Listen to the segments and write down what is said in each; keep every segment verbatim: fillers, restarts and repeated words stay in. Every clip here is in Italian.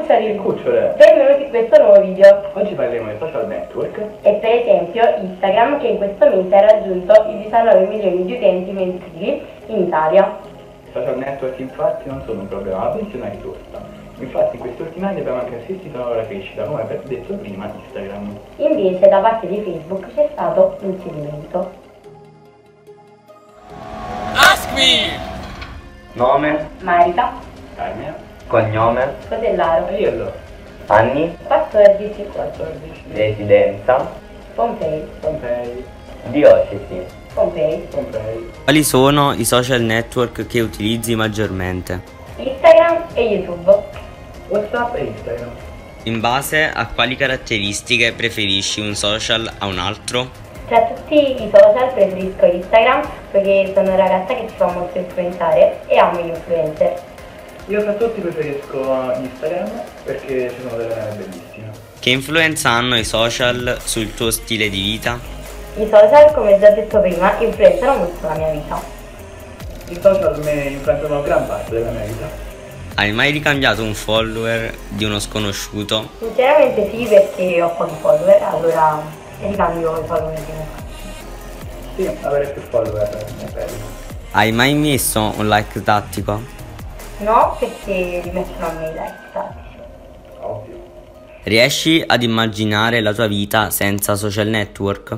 cuccioli! Cucciole! Benvenuti in questo nuovo video. Oggi parliamo di social network E per esempio Instagram, che in questo mese ha raggiunto i diciannove milioni di utenti mensili in Italia. I social network infatti non sono un problema, ma bensì una risorsa. Infatti in questi ultimi anni abbiamo anche assistito a una loro crescita, come per detto prima Instagram. Invece da parte di Facebook c'è stato un cedimento. Ask me! Nome, Marita, Carmine? cognome, Cotellaro, Aiello? anni, quattordici, quattordici? residenza, Pompei, Pompei? diocesi. Pompei, Pompei? Quali sono i social network che utilizzi maggiormente? Instagram e YouTube. WhatsApp e Instagram? In base a quali caratteristiche preferisci un social a un altro? Tra tutti i social preferisco Instagram perché sono una ragazza che si fa molto influenzare e amo gli influencer. Io tra tutti preferisco Instagram perché ci sono delle meme bellissime. Che influenza hanno i social sul tuo stile di vita? I social, come già detto prima, influenzano molto la mia vita. I social mi influenzano gran parte della mia vita. Hai mai ricambiato un follower di uno sconosciuto? Sinceramente sì, perché ho pochi follower, allora ricambio i follower di me. Sì, avere più follower è bello. Hai mai messo un like tattico? No, perché li mettono a me i like tattici. Ovvio. Riesci ad immaginare la tua vita senza social network?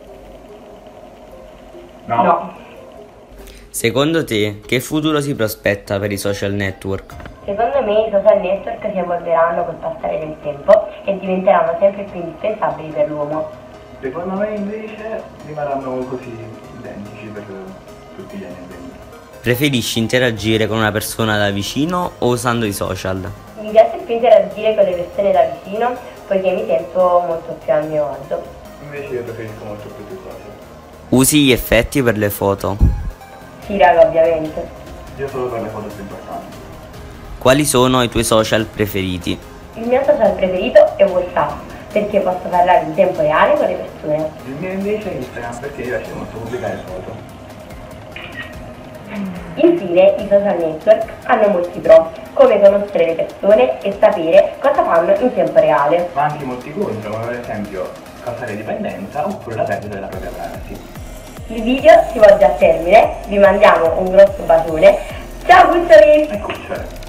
No. No. Secondo te, che futuro si prospetta per i social network? Secondo me i social network si evolveranno col passare del tempo e diventeranno sempre più indispensabili per l'uomo. Secondo me invece rimarranno così identici per tutti gli anni a venire. Preferisci interagire con una persona da vicino o usando i social? Mi piace più interagire con le persone da vicino poiché mi sento molto più a mio agio. Invece io preferisco molto più sui social. Usi gli effetti per le foto? Sì, raga, ovviamente. Io solo per le foto più importanti. Quali sono i tuoi social preferiti? Il mio social preferito è WhatsApp perché posso parlare in tempo reale con le persone. Il mio invece è Instagram perché mi piace molto pubblicare foto. Infine, i social network hanno molti pro, come conoscere le persone e sapere cosa fanno in tempo reale. Ma anche molti contro, come per esempio causare dipendenza oppure la perdita della propria privacy. Il video si volge a termine, vi mandiamo un grosso bacione. Ciao cuccioli! E cucciole!